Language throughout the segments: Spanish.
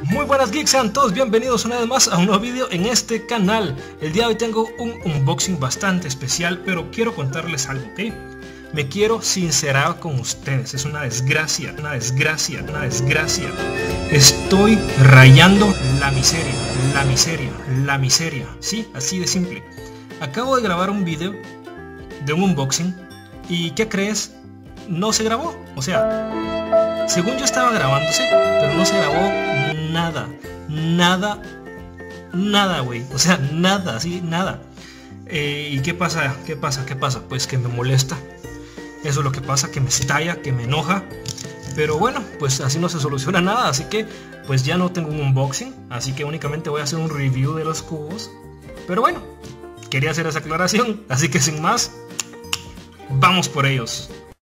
Muy buenas geeks, sean todos bienvenidos una vez más a un nuevo vídeo en este canal. El día de hoy tengo un unboxing bastante especial, pero quiero contarles algo, ¿ok? Me quiero sincerar con ustedes, es una desgracia, una desgracia, una desgracia. Estoy rayando la miseria, la miseria, la miseria, sí, así de simple. Acabo de grabar un vídeo de un unboxing y ¿qué crees? No se grabó, o sea, según yo estaba grabándose, pero no se grabó nada, nada, nada, güey, o sea, nada, así, nada. ¿Y qué pasa? ¿Qué pasa? ¿Qué pasa? Pues que me molesta. Eso es lo que pasa, que me estalla, que me enoja. Pero bueno, pues así no se soluciona nada, así que pues ya no tengo un unboxing, así que únicamente voy a hacer un review de los cubos. Pero bueno, quería hacer esa aclaración, así que sin más, vamos por ellos.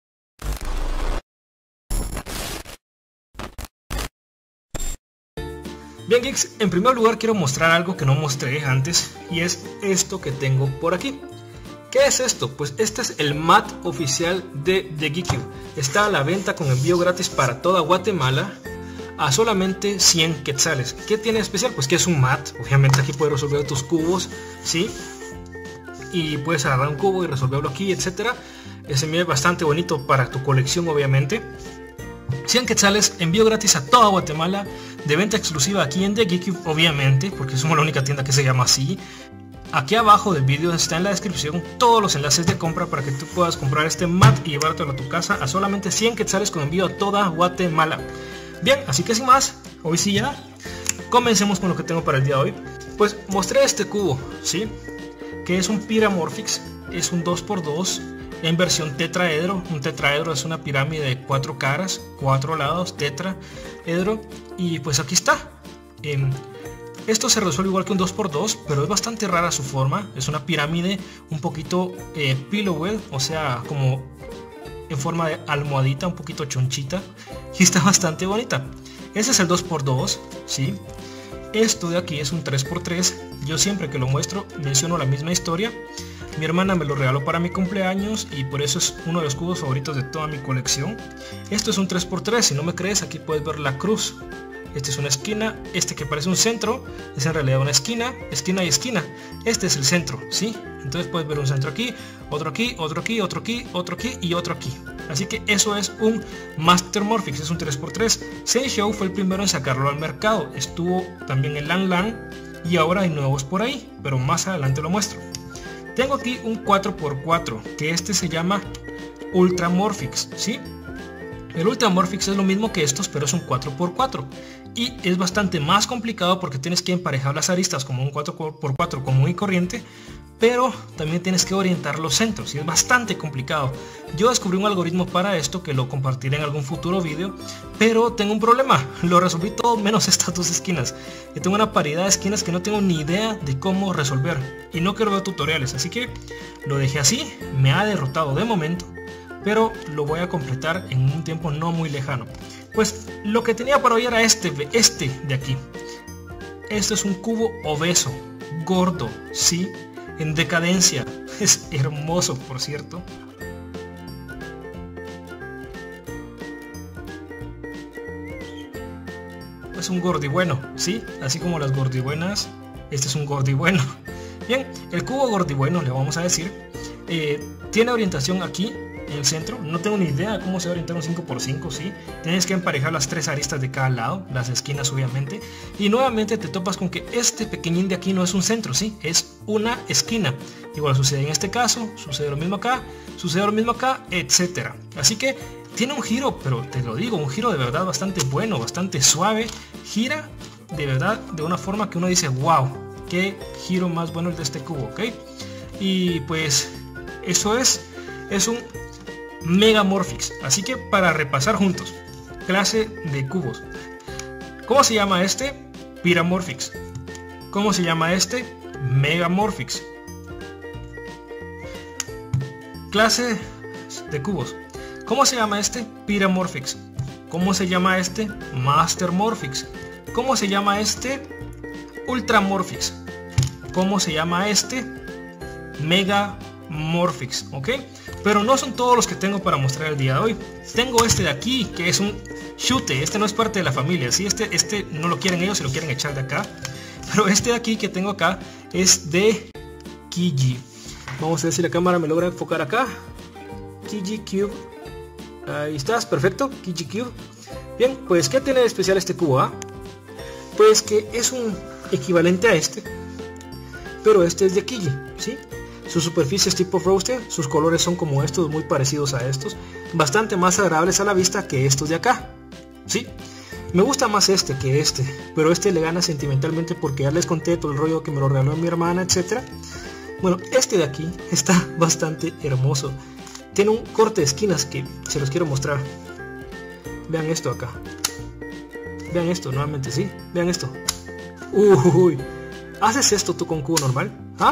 Bien geeks, en primer lugar quiero mostrar algo que no mostré antes, y es esto que tengo por aquí. ¿Qué es esto? Pues este es el mat oficial de Geekyube. Está a la venta con envío gratis para toda Guatemala a solamente 100 quetzales. ¿Qué tiene de especial? Pues que es un mat. Obviamente aquí puedes resolver tus cubos, ¿sí? Y puedes agarrar un cubo y resolverlo aquí, etcétera. Se mira bastante bonito para tu colección, obviamente. 100 quetzales, envío gratis a toda Guatemala, de venta exclusiva aquí en Geekyube, obviamente, porque somos la única tienda que se llama así. Aquí abajo del vídeo está en la descripción todos los enlaces de compra para que tú puedas comprar este mat y llevártelo a tu casa a solamente 100 quetzales con envío a toda Guatemala. Bien, así que sin más, hoy sí ya, comencemos con lo que tengo para el día de hoy. Pues mostré este cubo, ¿sí? Que es un Pyramorphix, es un 2x2 en versión tetraedro. Un tetraedro es una pirámide de 4 caras, 4 lados, tetraedro. Y pues aquí está. Esto se resuelve igual que un 2x2, pero es bastante rara su forma. Es una pirámide un poquito pillowed, o sea, como en forma de almohadita, un poquito chonchita. Y está bastante bonita. Ese es el 2x2, ¿sí? Esto de aquí es un 3x3. Yo siempre que lo muestro menciono la misma historia. Mi hermana me lo regaló para mi cumpleaños y por eso es uno de los cubos favoritos de toda mi colección. Esto es un 3x3, si no me crees aquí puedes ver la cruz. Esta es una esquina, este que parece un centro es en realidad una esquina, esquina y esquina. Este es el centro, ¿sí? Entonces puedes ver un centro aquí, otro aquí, otro aquí, otro aquí, otro aquí y otro aquí. Así que eso es un Mastermorphix, es un 3x3. Seishou fue el primero en sacarlo al mercado. Estuvo también en Lan Lan y ahora hay nuevos por ahí, pero más adelante lo muestro. Tengo aquí un 4x4, que este se llama Ultramorphix, ¿sí? El Ultramorphix es lo mismo que estos, pero es un 4x4 y es bastante más complicado porque tienes que emparejar las aristas como un 4x4 común y corriente, pero también tienes que orientar los centros y es bastante complicado. Yo descubrí un algoritmo para esto que lo compartiré en algún futuro vídeo, pero tengo un problema, lo resolví todo menos estas dos esquinas. Yo tengo una paridad de esquinas que no tengo ni idea de cómo resolver y no quiero ver tutoriales, así que lo dejé así. Me ha derrotado de momento, pero lo voy a completar en un tiempo no muy lejano. Pues lo que tenía para hoy era este de aquí. Este es un cubo obeso, gordo, sí, en decadencia. Es hermoso, por cierto. Es un gordibueno, sí, así como las gordibuenas. Este es un gordibueno. Bien, el cubo gordibueno, le vamos a decir, tiene orientación aquí en el centro. No tengo ni idea de cómo se va a orientar un 5x5, ¿sí? Tienes que emparejar las 3 aristas de cada lado, las esquinas obviamente. Y nuevamente te topas con que este pequeñín de aquí no es un centro, ¿sí? Es una esquina. Igual sucede en este caso, sucede lo mismo acá, sucede lo mismo acá, etc. Así que tiene un giro, pero te lo digo, un giro de verdad bastante bueno, bastante suave. Gira de verdad de una forma que uno dice, wow, qué giro más bueno el de este cubo, ¿ok? Y pues eso es un Megamorphix. Así que para repasar juntos, clase de cubos. ¿Cómo se llama este? Pyramorphix. ¿Cómo se llama este? Megamorphix. Clase de cubos. ¿Cómo se llama este? Pyramorphix. ¿Cómo se llama este? Mastermorphix. ¿Cómo se llama este? Ultramorphix. ¿Cómo se llama este? Megamorphix, ¿ok? Pero no son todos los que tengo para mostrar el día de hoy. Tengo este de aquí, que es un chute. Este no es parte de la familia, ¿sí? Este no lo quieren ellos, se lo quieren echar de acá. Pero este de aquí que tengo acá es de Kiji. Vamos a ver si la cámara me logra enfocar acá. Kiji Cube. Ahí estás, perfecto. Kiji Cube. Bien, pues ¿qué tiene de especial este cubo? Pues que es un equivalente a este, pero este es de Kiji, ¿sí? Su superficie es tipo frosted, sus colores son como estos, muy parecidos a estos, bastante más agradables a la vista que estos de acá, ¿sí? Me gusta más este que este, pero este le gana sentimentalmente porque ya les conté todo el rollo que me lo regaló mi hermana, etc. Bueno, este de aquí está bastante hermoso. Tiene un corte de esquinas que se los quiero mostrar. Vean esto acá. Vean esto nuevamente, ¿sí? Vean esto. Uy, ¿haces esto tú con cubo normal? ¿Ah?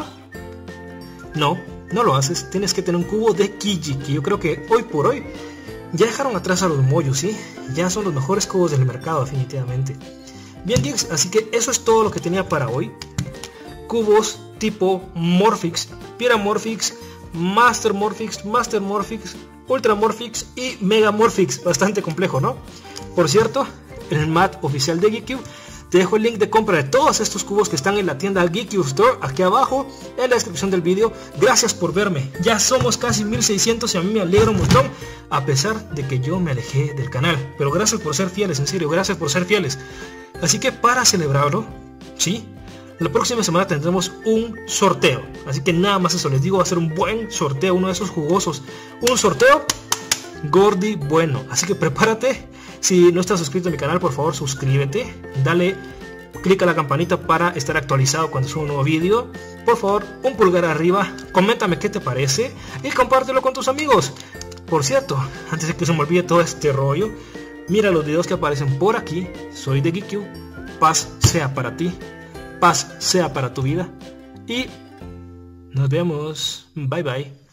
No, no lo haces. Tienes que tener un cubo de Kiji, que yo creo que hoy por hoy ya dejaron atrás a los Moyu, ¿sí? Ya son los mejores cubos del mercado, definitivamente. Bien, geeks, así que eso es todo lo que tenía para hoy. Cubos tipo Morphix, Pyramorphix, Master Morphix, Ultra Morphix y Mega Morphix. Bastante complejo, ¿no? Por cierto, en el mat oficial de GeekCube te dejo el link de compra de todos estos cubos que están en la tienda GeekCube Store aquí abajo en la descripción del vídeo. Gracias por verme, ya somos casi 1600 y a mí me alegra un montón, a pesar de que yo me alejé del canal. Pero gracias por ser fieles, en serio, gracias por ser fieles. Así que para celebrarlo, ¿sí? La próxima semana tendremos un sorteo, así que nada más eso les digo, va a ser un buen sorteo, uno de esos jugosos, un sorteo gordi bueno, así que prepárate. Si no estás suscrito a mi canal, por favor suscríbete, dale clic a la campanita para estar actualizado cuando suba un nuevo vídeo. Por favor, un pulgar arriba, coméntame qué te parece y compártelo con tus amigos. Por cierto, antes de que se me olvide todo este rollo, mira los videos que aparecen por aquí. Soy de GeekCube, paz sea para ti, paz sea para tu vida y nos vemos, bye bye.